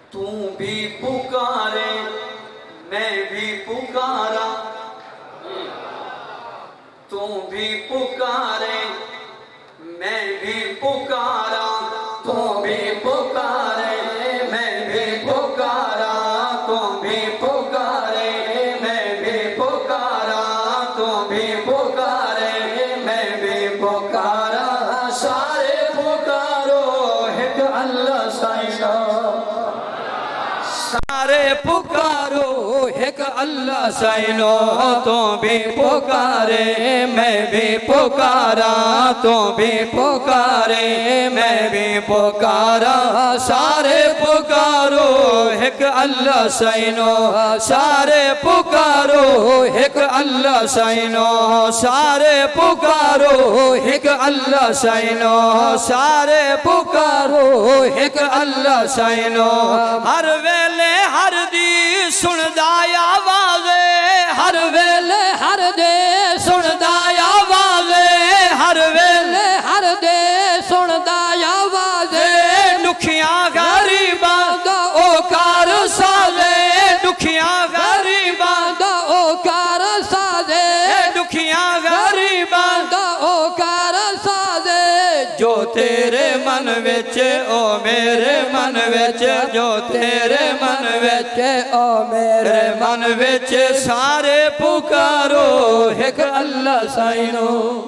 तू भी पुकारे मैं भी पुकारा, तू भी पुकारे मैं भी पुकारा, तू भी पुकारे मैं भी पुकारा, तू भी पुकारे मैं भी पुकारा, तू भी पुकारे मैं भी पुकारा। सारे पुकारो एक अल्लाह साइनो, सारे पुकारो एक अल्लाह साइनो, तू भी पुकारे मैं भी पुकारा, तू भी पुकारे मैं भी पुकारा। सारे पुकारो एक अल्लाह साइनो, सारे पुकारो एक अल्लाह साइनो, सारे पुकारो एक अल्लाह साइनो, सारे पुकारो एक अल्लाह साइनो। हर वेले हर दी सुनदा आवाज़े, हर वेले हर दे सुनदा आवाज़े, हर वेले हर दे सुनदा आवाज़े। दुखियां गरीबां दा ओकार साजे, दुखियां गरीबां दा ओकार साजे, दुखियां गरीबां दा ओकार साजे। जो तेरे मन विच ओ मेरे मन विच, जो तेरे मन विच ओ मेरे मन विच। सारे पुकारो एक अल्लाह साइनो,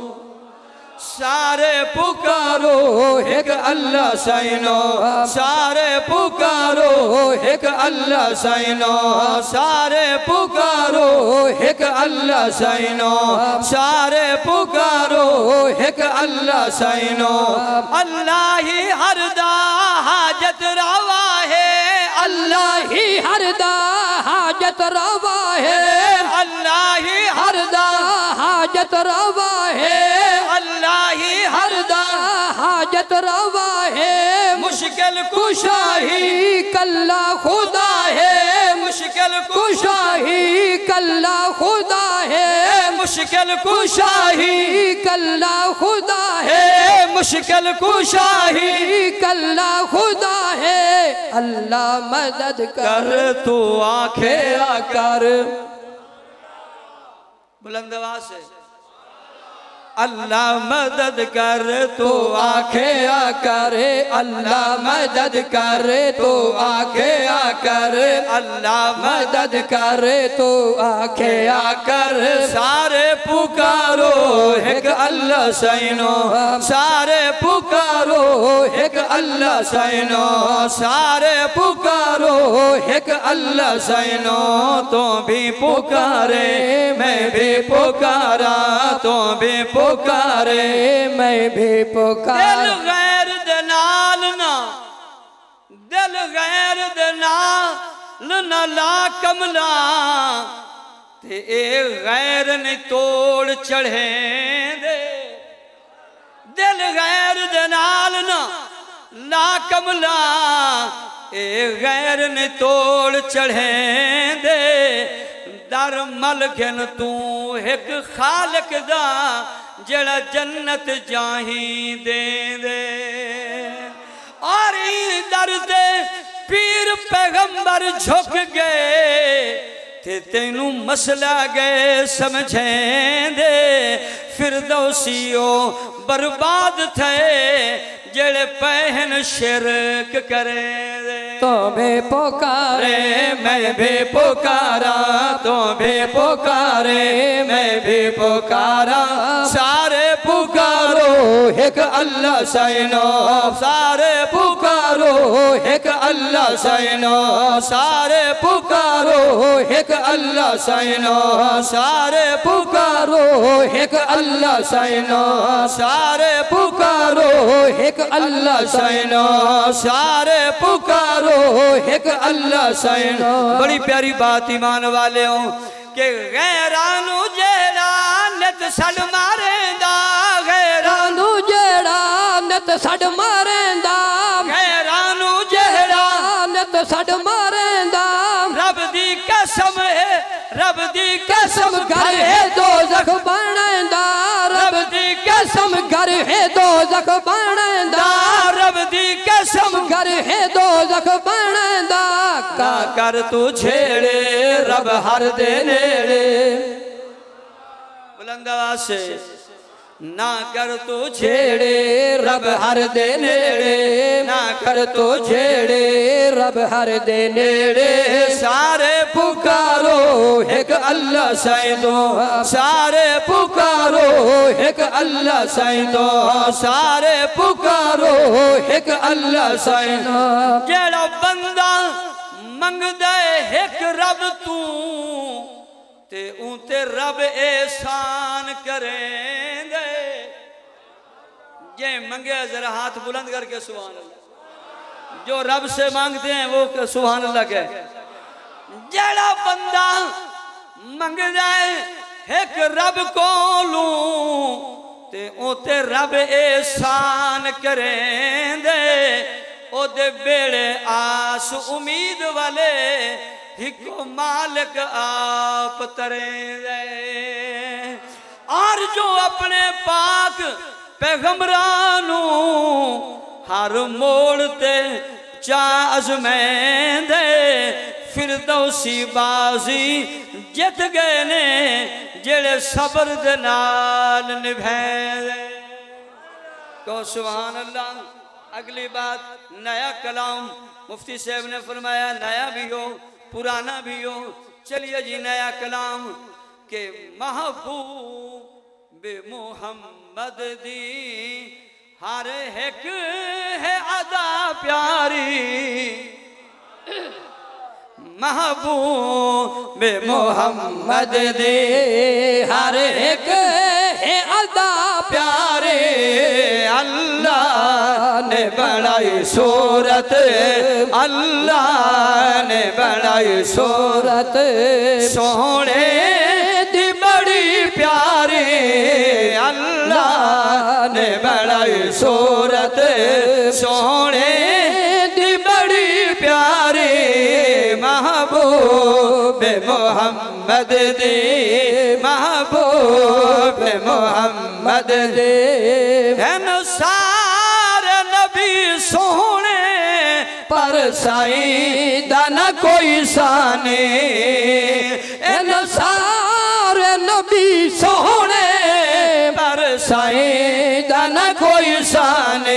सारे पुकारो एक अल्लाह साइनो, सारे पुकारो एक अल्लाह साइनो, सारे पुकारो एक अल्लाह साइनो, सारे पुकारो एक अल्लाह साइनो। अल्लाह ही हरदा हाजत रवा है, अल्लाह ही हरदा हाजत रवा है, अल्लाह ही हरदा हाजत रवा है, अल्लाह ही हरदा हाजत रवा है। मुश्किल कुशाही कल्ला खुदा है, मुश्किल कुशाही कल्ला खुदा है, मुश्किल कुशाही कल्ला खुदा है, मुश्किल कुशाही कल्ला खुदा है। अल्लाह मदद कर तू आखे आकर, बुलंद आवाज से अल्लाह मदद कर तू आखे आकर, अल्लाह मदद कर तू आखे आकर, अल्लाह मदद कर तू आखे आकर। सारे पुकारो एक अल्लाह साइनो, सारे पुकारो एक अल्लाह साइनो, सारे पुकारो एक अल्लाह साइनो। तू भी पुकारे मैं भी पुकारा, तू भी पुकारे मैं भी पुकारा। दिल गैर दे नाल ना, दिल गैर दे नाल ना ला कमला, ते ए गैर ने तोड़ चढ़े दे। दिल गैर दे नाल ना ला कमला, ए गैर ने तोड़ चढ़े दे। दर मलगन तू एक खालक दा जड़ा जन्नत जाही दे दे। और दर दे पीर पैगंबर झुक गए, ते तेनू मसला गए समझें दे। फिरदौसियो बर्बाद थे जड़े पहन शिरक करे दे। तो भी पुकारे मैं भी पुकारा, तो भी पुकारे मैं भी पुकारा। सारे पुकारो एक अल्लाह साइनो, सारे पुकारो एक अल्लाह साइनो, सारे पुकारो एक अल्लाह साइनो, सारे पुकारो एक अल्लाह साइनो, सारे पुकारो एक अल्लाह साइनो, सारे पुकारो एक अल्लाह साइनो। बड़ी प्यारी बात ईमान वाले हो कि गैरानू जेड़ा नित सड़ मारेंदा, गैरानू जेड़ा नित सड़ मारेंदा, गैरानू जेड़ा नित सड़ मारेंदा। रब दी कसम है, रब दी कसम घर है दोज़ख बनेंदा, रब दी कसम घर है दोज़ख बनेंदा, रब दी कसम घर है दोज़ख बनेंदा। कर तू छेड़े रब हर दे नेड़े। बुलंद आवाज से ना कर तू छेड़े रब हर दे नेड़े, ना कर तू छेड़े रब हर दे नेड़े। सारे पुकारो एक अल्लाह सैदो, सारे पुकारो एक अल्लाह सैदो, सारे पुकारो एक अल्लाह सैदो। जेड़ा बंदा मंगदा एक रब तू ते ऊते रब एहसान करेंगे। ये मंगे जरा हाथ बुलंद करके सुभान अल्लाह। जो रब से मांगते हैं वो सुभान अल्लाह के। जेड़ा बंदा मंग जाए एक रब को लूं ते ऊते रब एहसान करेंगे। ओदे बेड़े आस उम्मीद वाले हिको मालिक आप तरेंगे। और जो अपने पाक पैगंबरानू हर मोड़ ते चा अजमेंदे, फिरदौसी बाजी जित गए ने जेड़े सबर दे नाल निभैंदे। को सुभान अल्लाह। अगली बात नया कलाम मुफ्ती साहब ने फरमाया, नया भी हो पुराना भी हो। चलिए जी नया कलाम के महबूब मोहम्मद दी हर एक है अदा प्यारी। महबूब मोहम्मद दे हर एक है अदा प्यारे। अल्लाह ने बनाई सूरत, अल्लाह ने बनाई सूरत सोने दी बड़ी प्यारी। अल्लाह ने बनाई सूरत सोने दी बड़ी प्यारी। महबूब मोहम्मद दे, महबूब मोहम्मद दे सारे नबी सोने पर साईदा न कोई साने। इन सारे नबी सोने पर साईदा न कोई साने।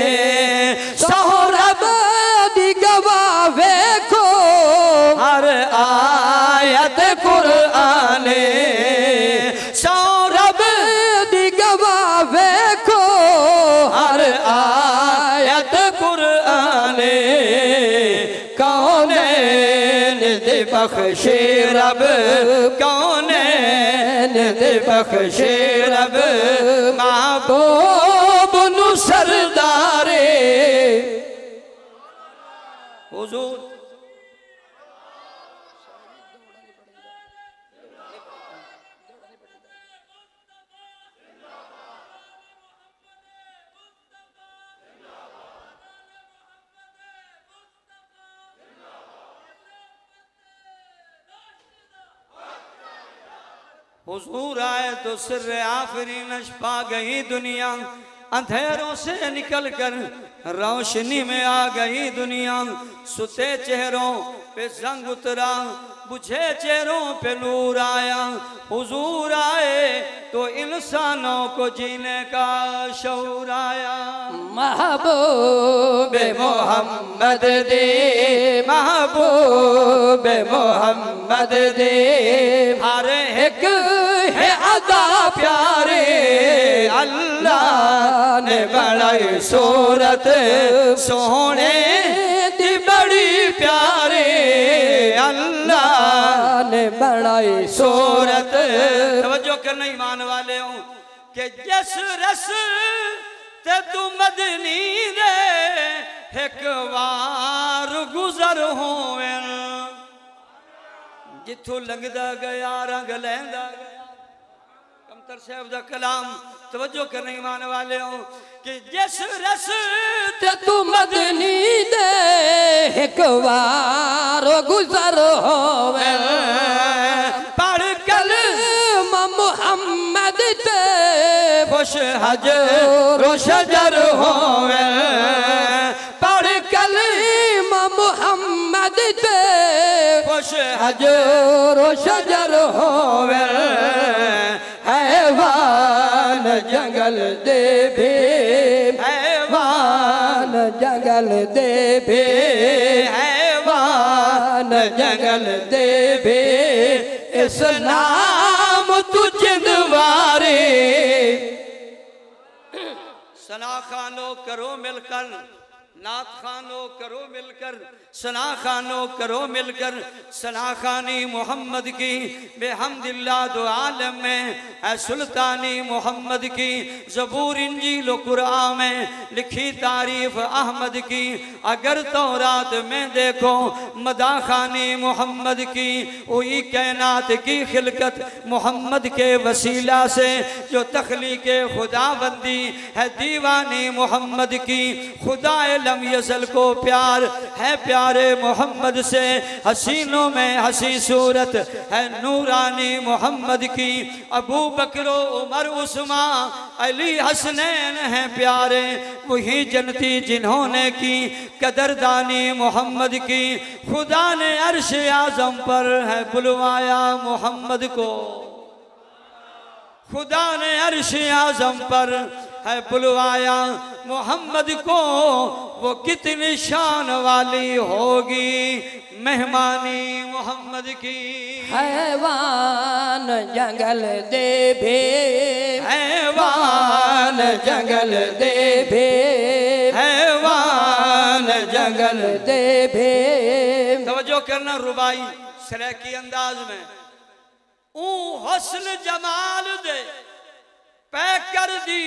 सोहरब दी गवाह वेखो हर आयत कुराने। सोहरब दी गवाह वेखो हर आयत कुराने। कौनैन दे बख्शे रब, कौनैन दे बख्शे रब महबूब नु सरदारे। हुजूर हुजूर आए तो सिर आफरी नश पा गई दुनिया। अंधेरों से निकल कर रोशनी में आ गई दुनिया। सुते चेहरों पे जंग उतरा, बुझे चेहरों पे नूर आया। हुजूर आए तो इंसानों को जीने का शऊर आया। महबूब मोहम्मद दे, महबूब मोहम्मद दे हर एक है अदा प्यारे। अल्लाह ने बनाई सूरत सोने दी बड़ी प्यारे। अल्लाह ने बनाई सूरत। तवज्जो करना ईमान वाले हो कि जिस रस ते तू मदनी दे एक बार गुजर होवे। जिथों लंघदा गया रंग लैंदा गया। कमतर साहब दा कलाम तवज्जो करने ईमान वाले हो कि जिस रस ते तू मदनी दे एक बार गुजर होवे। पढ़ कलमा मुहम्मद ते खुश हजर शजर होवे। पढ़ कलमा मुहम्मद ते हजर शजर होवे हैवान जंगल दे भी हैवान जंगल दे भी हैवान जंगल दे भी इस नाम तू जिंदवारे सना खानो करो मिलकर, नात खानो करो मिलकर, सना खानो करो मिलकर, सना खानी मोहम्मद की बेहमदिल्ला दो आलम में है सुल्तानी मोहम्मद की ज़बूर इंजील कुरान में लिखी तारीफ अहमद की। अगर तौरात में देखो मदा खानी मोहम्मद की, वही कायनात की खिलकत मोहम्मद के वसीला से जो तख्लीक खुदाबंदी है दीवानी मोहम्मद की। खुदा लम यज़ल को प्यार है प्यारे मोहम्मद से, हसीनों में हसी सूरत है नूरानी मोहम्मद की। अबू बकर उमर उस्मान अली हसनैन हैं प्यारे, वही जनती जिन्होंने की कदरदानी मोहम्मद की। खुदा ने अर्श आज़म पर है बुलवाया मोहम्मद को, खुदा ने अर्श आज़म पर है बुलवाया मोहम्मद को। वो कितनी शान वाली होगी मेहमानी मोहम्मद की। हैवान जंगल दे भी हैवान जंगल दे भी हैवान जंगल दे भी। तवज्जो करना रुबाई सराकी अंदाज में। ऊ हस्न जमाल दे पैक कर दी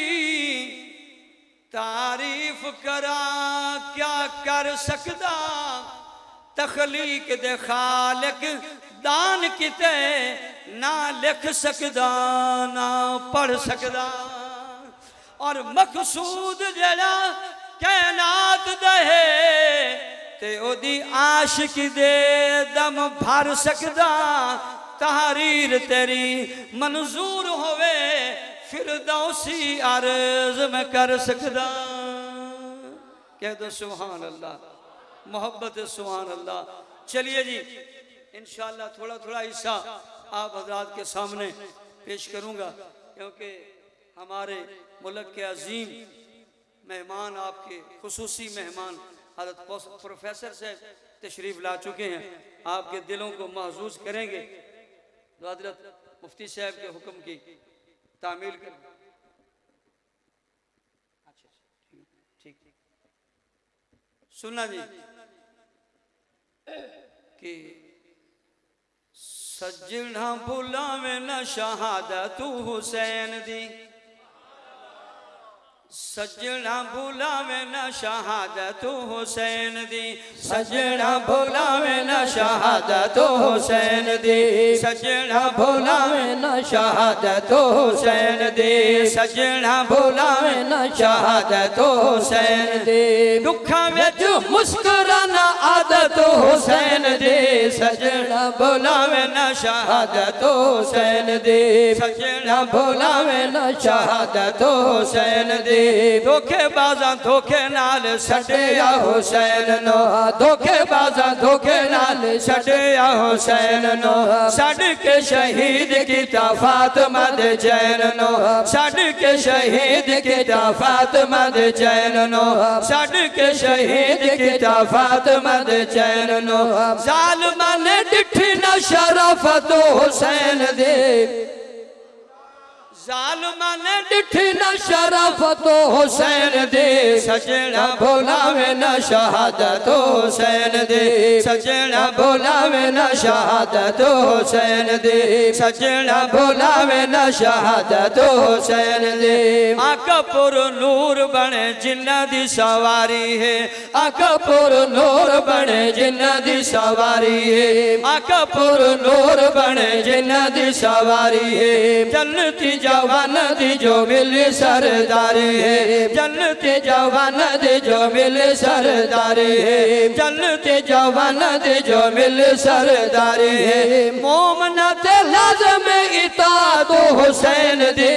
तारीफ करा क्या कर सकदा, तखलीक दे खालिक दान किते ना लिख सकदा ना पढ़ सकदा। और मकसूद जड़ा कैनात दे ते ओदी आशिकी दे दम भर सकदा। तहरीर तेरी मंजूर होवे फिरदौसी अर्ज में कर सकदा। कह दो सुभान अल्लाह, मोहब्बत सुभान अल्लाह। चलिए जी इंशाअल्लाह थोड़ा थोड़ा हिस्सा आप हजरात के सामने पेश करूंगा, क्योंकि हमारे मुल्क के अजीम मेहमान आपके खुसूसी मेहमान हज़रत प्रोफेसर साहब तशरीफ ला चुके हैं, आपके दिलों को महसूस करेंगे। तो हज़रत मुफ्ती साहब के हुक्म की तामील कर। अच्छा ठीक सुनना जी कि सजना भुलावे न शहादत हुसैन दी, सजना भुलावे न शहादत हुसैन दी, सजना भुलावे न शहादत हुसैन दी, सजना भुलावे न शहादत हुसैन दी, सजना भुलावे न शहादत हुसैन दी। दुखा विच मुस्कुराना आदत हुसैन दी, सजना भुलावे न शहादत हुसैन दी, सजना भुलावे न शहादत हुसैन दी। धोखेबाज़ा धोखे नाल छड्डिया हुसैन नो, धोखेबाज़ा धोखे नाल छड्डिया हुसैन नो। छड्ड के शहीद कीता फातिमा दे जैन नो, छड्ड के शहीद कीता फातिमा दे जैन नो, छड्ड के शहीद कीता फातिमा दे जैन नो। ज़ालिमां ने डिठी न शराफत हुसैन दे, ज़ालिमां ने डिठी न शराफत हुसैन दे, सजना भुलावे न शहादत हुसैन दे, सजना भुलावे न शहादत हुसैन दे, सजना भुलावे न शहादत हुसैन दे। आका पुर नूर बने जिन्ना दी सवारी है, आका पुर नूर बने जिन्ना दी सवारी है, आका पुर नूर बने जिन्ना दी सवारी है। जन्नती जवान दी जो मिले सरदारी है, जन्नती जवान दी जो मिले सरदारी है, जन्नती जवान दी जो मिले सरदारी है। मोमना ते लाज़िम इताअत हुसैन दे,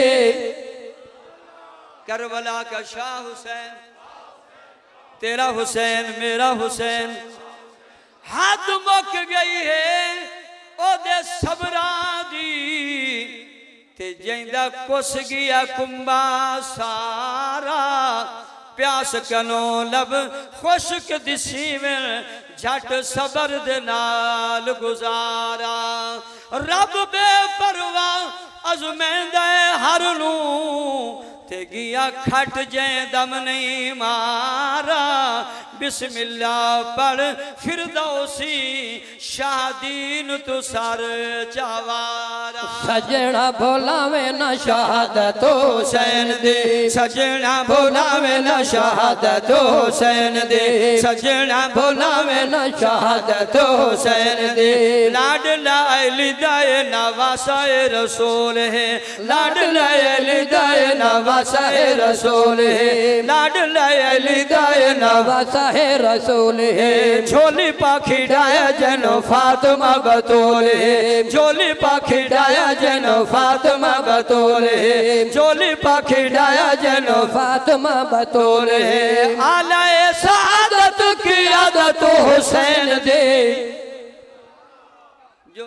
करबला का शाह हुसैन, तेरा हुसैन मेरा हुसैन, हद मुक गई है ओदे सबरा दी ते जैंदा कुस गया कुंबा सारा प्यास कनो लब खुशक दिसी में झट सबर दे नाल गुजारा रब बेपरवाह अज़मैंदा हर नू ते गिया खट जै दम नहीं मारा बिस्मिल्लाह पढ़ फिरदौसी शादीन तू सर चावारा सजना भुलावे ना शहादत हुसैन दी सजना भुलावे ना शहादत हुसैन दी सजना भुलावे ना शहादत हुसैन दी लाडला लिदाए नवासाए रसूल है लाडला लिदाए नवासाए रसूल है लाडला लिदाए नवासाए रसूल है झोली पाखी डाया जनो फातिमा बतूल है झोली पाखी डाया जनो फातिमा बतूल है झोली पाखी डाया जनो फातिमा बतूल है आलाए सआदत की आदत हुसैन दे जो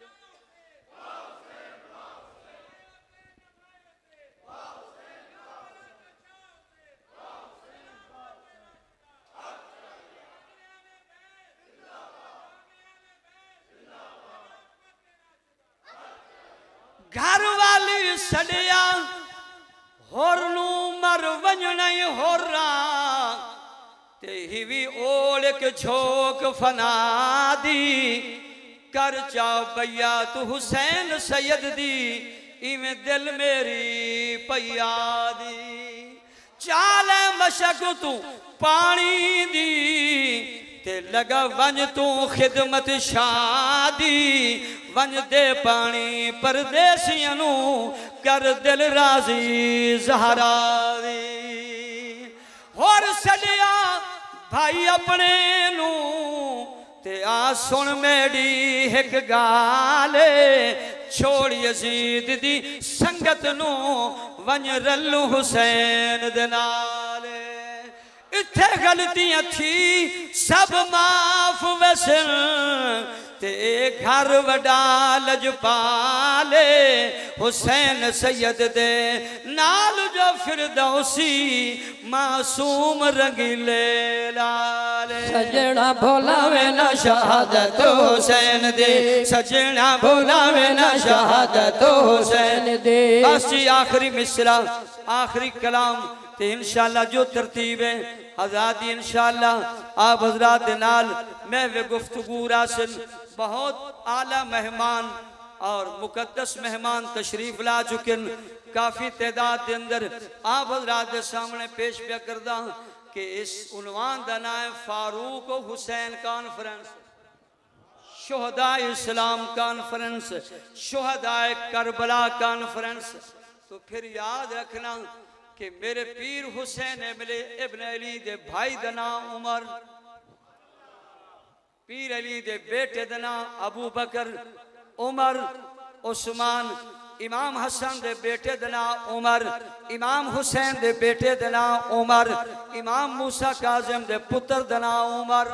घर वाली सड़िया होर नू मर वंजना होरा ते हिवी ओलक झोंक फना दी कर चा भैया तू हुसैन सैयद दी इवें दिल मेरी पैया दी चाल मशक तू पानी दी ते लगा वंज तू खिदमत शादी वंज दे पानी परदेसियां नू कर दिल राजी ज़हरा दी होर सड़िया भाई अपने नू ते आ सुन मेरी एक गाले छोड़ यजीद दी संगत नू वंज रल्लू हुसैन दे नाले इत्थे गलतियां थी सब माफ वसन ते घर वडा लजपाले हुसैन सैयद दे नाल जो फिरदौसी मासूम रंगीले लाले सजना भुलावे ना शहादत हुसैन दे सजना भुलावे ना शहादत हुसैन दे बस जी आखिरी मिसरा आखिरी कलाम ते इंशाअल्लाह जो तरतीब है आज़ादी इंशाअल्लाह आप हजरात दे नाल मैं वे गुफ्तगू रासिल बहुत आला मेहमान और मुकद्दस मेहमान तशरीफ ला चुके काफ़ी तादाद के अंदर आप हजरात के सामने पेश पिया करदा कि इस उन्वान का नाम है फारूक हुसैन कॉन्फ्रेंस शुहदा इस्लाम कॉन्फ्रेंस शुहदा करबला कॉन्फ्रेंस तो फिर याद रखना कि मेरे पीर हुसैन इब्न अली दे भाई दा नाम उमर पीर अली दे बेटे दा नाम अबू बकर उमर उस्मान इमाम हसन दे बेटे दा नाम उमर इमाम हुसैन दे बेटे दा नाम उमर इमाम मूसा काज़िम दे पुत्र दा नाम उमर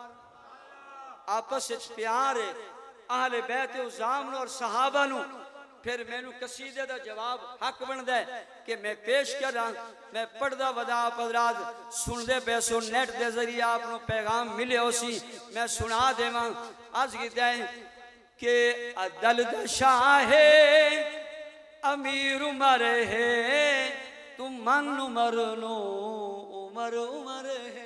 आपस विच प्यार है अहले बैत उज़ाम और सहाबा नू फिर मैनू कसीदे का जवाब हक बनता है कि मैं पेश करा मैं पढ़दा वदा पदराज सुनते पे सो नेट के जरिए आपको पैगाम मिले उसी मैं सुना देवा अर्ज किया है कि अदल शाहे अमीर उमर है तुम मन उमर नो उमर उमर है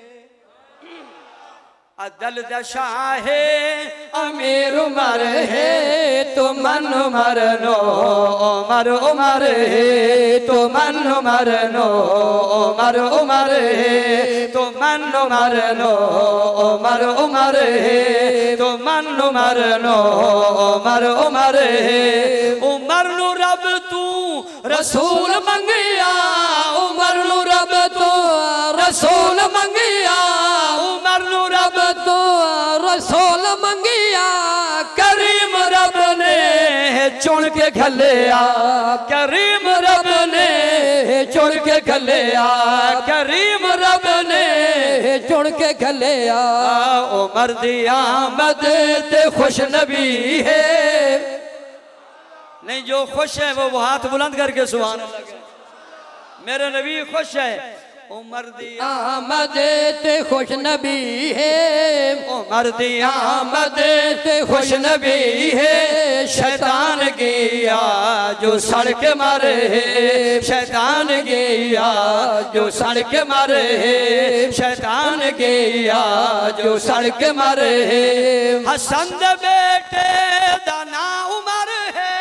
अदल शाहे अमीर उमर है तो मन उमर नो उमर उमर है तो मन उमर नो उमर उमर है तो मन उमर नो उमर उमर है तो मन उमर नो उमर उमर है उमर नु रब तू रसूल मंगिया उमर नु रब तू रसूल मंगिया उमर नु रब तो रसूल मंगिया करीम रब ने चुन के घलिया करीम रब ने चुन के घलिया करीम रब ने चुन के घलिया उमर दी आमद ते खुश नबी है। नहीं, जो खुश है वो हाथ बुलंद करके सुभान अल्लाह कहे। मेरे नबी खुश है। उमर दी आमद ते खुश नबी है। उमर दी आमद ते खुश नबी है। शैतान गया जो सड़क मारे, शैतान गया जो सड़क मारे, शैतान गया जो सड़क मारे। हसन दे बेटे दा ना उमर है,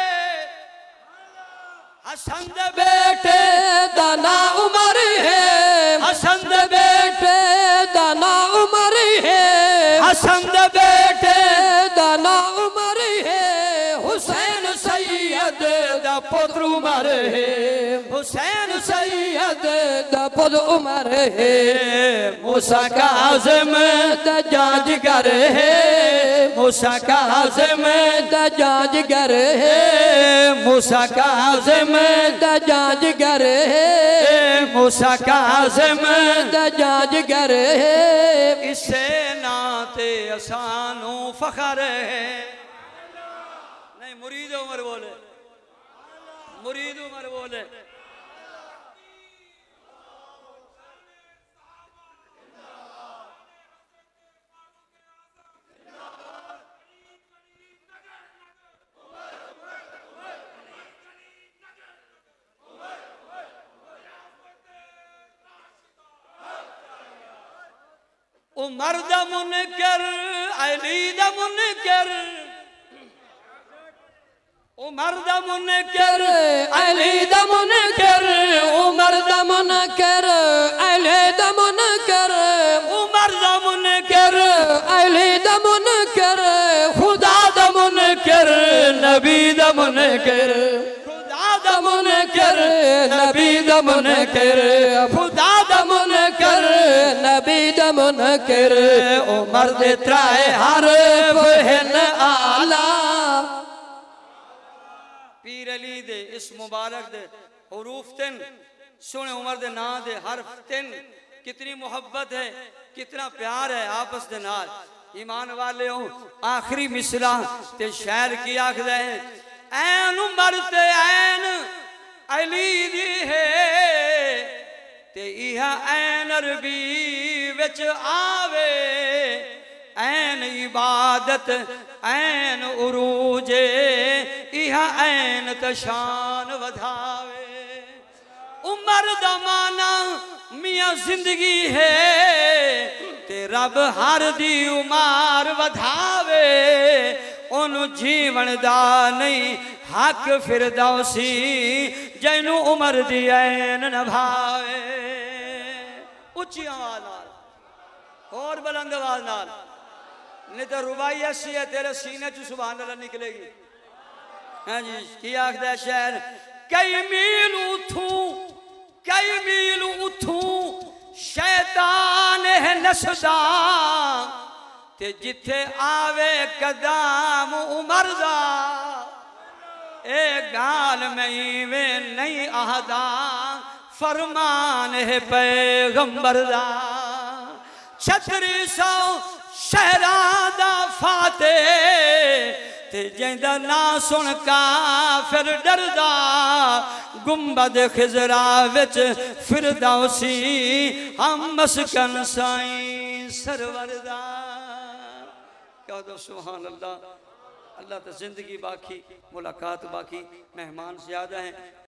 हसन दे बेटे दाना उमर है। हसन दे बेटे दाना उमर है। हसन दे बेटे दाना उमर है। हुसैन सैयद दा पुत्र उमर है। हुसैन सैयद दा पुत्र उमर है। मूसा काज़िम दा जांजगर है। मूसा काज़िम दा जांजगर है। मूसा काज़िम दा जांजगर है। मूसा काज़िम दा जांजगर है। इसे नाते असानू फखर है। नहीं, मुरीद उमर बोले, मुरीद उमर बोले। उमर दा मुनकर अली दा मुनकर, उमर दा मुनकर अली दा मुनकर। उमर दा मुनकर अली दा मुनकर। उमर दा मुनकर अली दा मुनकर। खुदा दा मुनकर नबी दा मुनकर, खुदा दा मुनकर नबी दा मुनकर। खुदा दा मुनकर नबी दा मुनकर। उमर दे त्राए हरफ हन आला। पीर अली दे इस मुबारक दे हुरूफ तिन सुने, उमर दे ना दे हरफ तिन। कितनी मोहब्बत है, कितना प्यार है आपस दे नाल। ईमान वाले हो, आखिरी मिसरा ते शायर की आखदा है, ऐन उमर ते ऐन अली दी है, ते इहा ऐन अरबी विच आवे। ऐन इबादत ऐन उरूजे, इहा ऐन तशान वधावे। उमर दा माना मियां जिंदगी है, ते रब हर दी उमर वधावे। ओनू जीवन दा नहीं हक फिरदौसी, जैनू उमर दी ऐन न भावे। उच्ची आवाज नाल और बुलंद आवाज नाल, नहीं तो रुबाई ऐसी है तेरे सीने च सुभान अल्लाह निकलेगी। हाँ जी, की आखदा है शायर, कई मील उठू शैतान है नसदा, ते जिथे आवे कदम उमर दा। ए गाल में वे नहीं आहदा, फरमान है पैगंबर दा। छतरी सौ शहरा दा फाते, ते जिंदा ना सुन का फिर डरदा। गुंबद खिजरा विच फिरदौसी, हम मस्कन साईं सरवर दा। कह दो सुभान अल्लाह। अल्लाह तो जिंदगी बाकी, मुलाकात बाकी, मेहमान ज्यादा हैं।